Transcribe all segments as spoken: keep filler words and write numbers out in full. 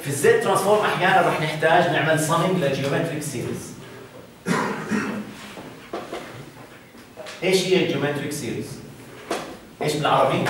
في الزد ترانسفورم احيانا رح نحتاج نعمل صمم لجيومتريك سيريز. ايش هي الجيومتريك سيريز؟ ايش بالعربي؟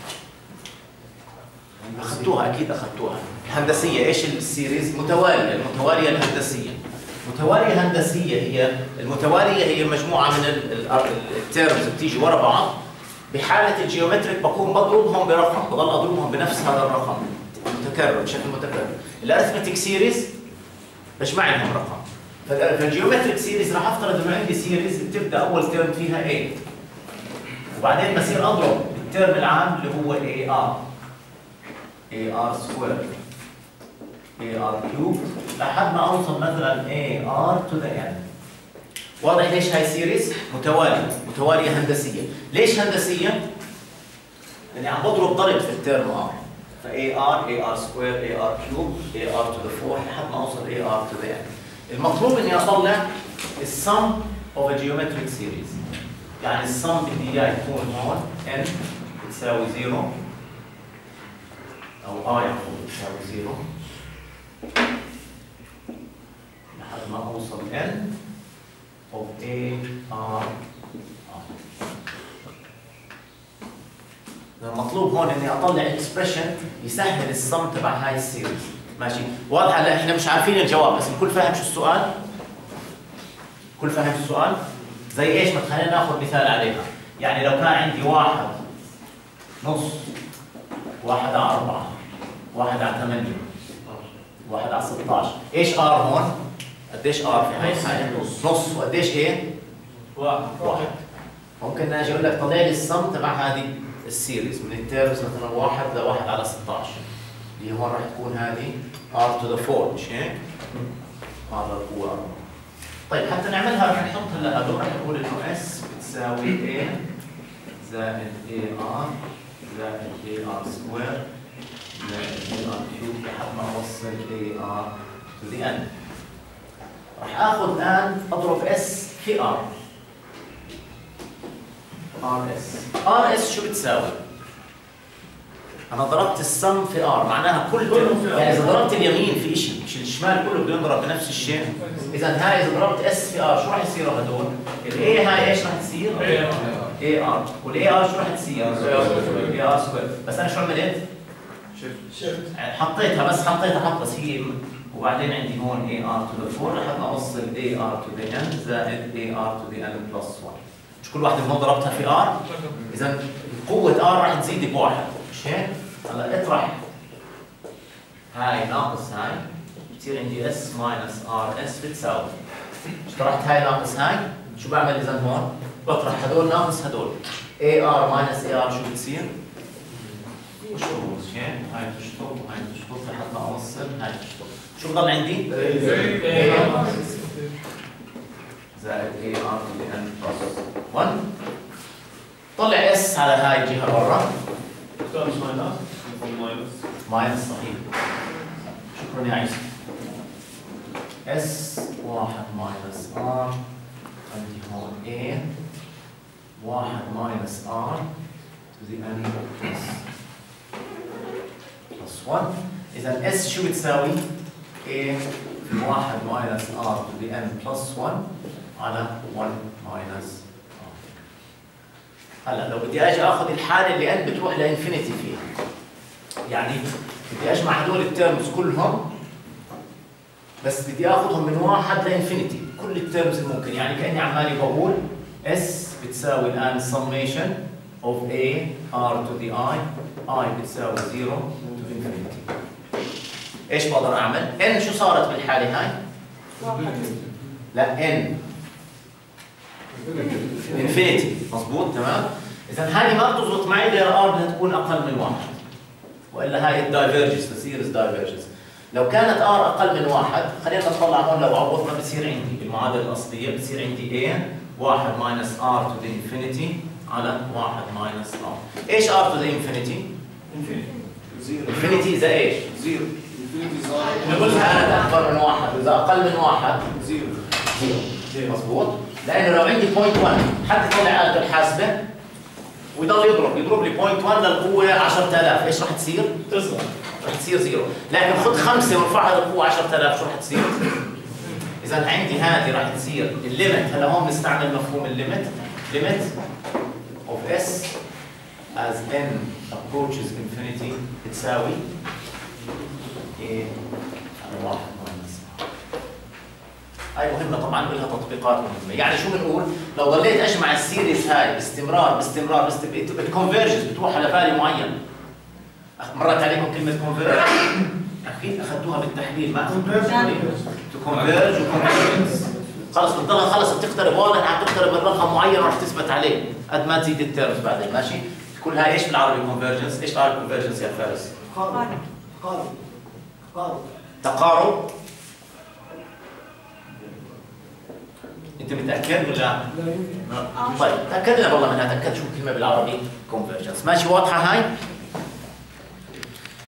اخذتوها اكيد اخذتوها. الهندسيه ايش السيريز؟ متواليه، المتواليه الهندسيه. متواليه هندسيه هي المتواليه هي مجموعه من التيرمز بتيجي ورا بعض. بحاله الجيومتريك بكون بضربهم برقم، بضل اضربهم بنفس هذا الرقم متكرر بشكل متكرر. الارثمتيك سيريز بجمع لهم رقم. فالجيومتريك سيريز راح افترض انه عندي سيريز بتبدا اول تيرم فيها A، وبعدين بصير اضرب التيرم العام اللي هو A R A R سكوير A R كيوب لحد ما اوصل مثلا A R to the N. واضح ليش هاي سيريز؟ متواليه، متواليه هندسيه. ليش هندسيه؟ لاني عم بضرب ضرب في التيرم R. ف A R A R سكوير A R كيوب A R to the four لحد ما اوصل A R to the N. المطلوب اني اطلع السم of a geometric series. يعني السم بدي اياه يكون هون n بتساوي زيرو او i المفروض بتساوي زيرو لحد ما اوصل n of a r. المطلوب هون اني اطلع اكسبريشن يسهل السم تبع هاي السيريز. ماشي؟ واضح؟ هلا احنا مش عارفين الجواب بس الكل فاهم شو السؤال؟ الكل فاهم السؤال؟ زي ايش؟ ما خلينا ناخذ مثال عليها. يعني لو كان عندي واحد نص، واحد على أربعة، واحد على ثمانية، واحد على ستة عشر، ايش ار هون؟ قديش ار في هاي الحالة؟ نص، نص، وقديش ايه؟ واحد، واحد. ممكن اجي اقول لك طلع لي السم تبع هذه السيريز من التيرمز مثلا واحد لواحد على ستة عشر. اللي هون راح تكون هذه r to the four مش هيك؟ r للقوة أربعة. طيب حتى نعملها رح نحط هلا هذول رح نقول انه s بتساوي a زائد ar زائد ar سكوير زائد ar كيوب لحد ما اوصل ar to the n. رح اخذ الان اضرب s في r. rs rs شو بتساوي؟ أنا ضربت السم في R، معناها كل يعني إذا ضربت اليمين في شيء، مش الشمال كله بده ينضرب بنفس الشيء. إذا هاي إذا ضربت S في R شو راح يصير هدول؟ ال A هاي إيش راح تصير؟ A R، وال A R شو راح تصير؟ A R سكوير. بس أنا شو عملت؟ شفت حطيتها بس حطيتها حط بس هي وبعدين عندي هون A R to the four لحد ما أوصل A R to the N زائد A R to the N plus one. مش كل واحدة من هون ضربتها في R؟ إذا قوة R راح تزيد بواحد. مش هيك؟ هلا اطرح هاي ناقص هاي بتصير عندي اس ماينس ار اس بتساوي اشترحت هاي ناقص هاي شو بعمل اذا هون؟ بطرح هدول ناقص هدول اي ار ماينس اي ار شو بتصير؟ شو مش هيك؟ هاي تشطب وهاي تشطب لحد ما اوصل هاي تشطب شو بضل عندي؟ زائد اي ار لان بلس واحد. طلع اس على هاي الجهه برا ماينس ماينس صحيح. شكرا يا عيسى. اس واحد ماينس ار عندي هون A واحد ماينس ار to the n plus plus واحد. إذا اس شو بتساوي؟ A في واحد ماينس ار to the n plus واحد على واحد ماينس. هلا لو بدي اجي اخذ الحاله اللي n بتروح لانفينيتي فيها، يعني بدي اجمع هدول التيرمز كلهم بس بدي اخذهم من واحد لانفينيتي كل التيرمز الممكن، يعني كاني عمالي بقول s بتساوي الان summation of a r to the i i بتساوي zero to infinity. ايش بقدر اعمل؟ n شو صارت بالحاله هاي؟ لا n انفينيتي مضبوط تمام؟ اذا هذه ما بتزبط معي غير ار بدها تكون اقل من واحد والا هاي الدايفرجنس السيريز دايفرجنس. لو كانت ار اقل من واحد خلينا نطلع هون لو عوضنا بصير عندي بالمعادله الاصليه بصير عندي a واحد ماينس ار تو ذا انفينيتي على واحد ماينس ار. ايش ار تو ذا انفينيتي؟ انفينيتي انفينيتي اذا ايش؟ زيرو. انفينيتي صار هذا اكبر من واحد واذا اقل من واحد زيرو زيرو مضبوط؟ لانه لو عندي بوينت واحد حتى طلع آلة الحاسبة ويضل يضرب يضرب لي صفر فاصلة واحد للقوه عشرة آلاف، ايش راح تصير؟ تصغر. راح تصير زيرو، لكن خذ خمسه وارفعها للقوه عشرة آلاف، شو راح تصير؟ اذا عندي هذه راح تصير الليمت. هلا هون بنستعمل مفهوم الليمت، ليميت اوف اس as n approaches infinity بتساوي ايه؟ على واحد ماينس. هاي مهمة طبعا ولها تطبيقات مهمة، يعني شو بنقول؟ لو ضليت اجمع السيريز هاي باستمرار باستمرار باستمرار بتكونفيرجز بتروح على فاليو معين. مرت عليكم كلمة كونفيرج؟ اكيد اخذتوها بالتحليل، ما اخذتوها كونفيرج وكونفيرجنس. خلص بتضلها خلص بتقترب، واضح عم تقترب من رقم معين راح تثبت عليه قد ما تزيد التيرمز بعدين، ماشي؟ كل هاي ايش بالعربي كونفيرجنس؟ ايش بالعربي كونفيرجنس يا فارس؟ تقارب. تقارب. تقارب. تقارب. انت متاكد ولا؟ لا يمكن. طيب تاكدنا والله منها، تاكد شو الكلمه بالعربي كونفيرجنس، ماشي واضحه هاي؟